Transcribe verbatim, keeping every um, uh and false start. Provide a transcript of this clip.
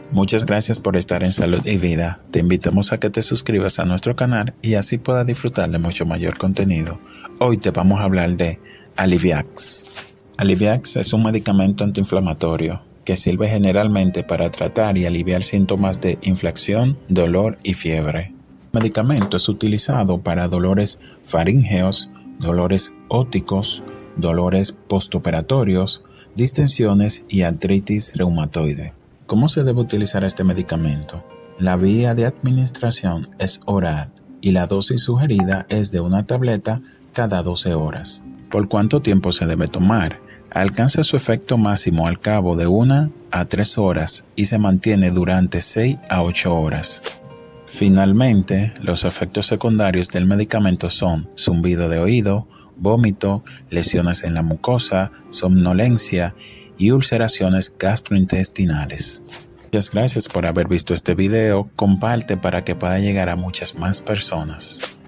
Muchas gracias por estar en Salud y Vida. Te invitamos a que te suscribas a nuestro canal y así puedas disfrutar de mucho mayor contenido. Hoy te vamos a hablar de Alliviax. Alliviax es un medicamento antiinflamatorio que sirve generalmente para tratar y aliviar síntomas de inflamación, dolor y fiebre. El medicamento es utilizado para dolores faríngeos, dolores ópticos, dolores postoperatorios, distensiones y artritis reumatoide. ¿Cómo se debe utilizar este medicamento? La vía de administración es oral y la dosis sugerida es de una tableta cada doce horas. ¿Por cuánto tiempo se debe tomar? Alcanza su efecto máximo al cabo de una a tres horas y se mantiene durante seis a ocho horas. Finalmente, los efectos secundarios del medicamento son zumbido de oído, vómito, lesiones en la mucosa, somnolencia y ulceraciones gastrointestinales. Muchas gracias por haber visto este video. Comparte para que pueda llegar a muchas más personas.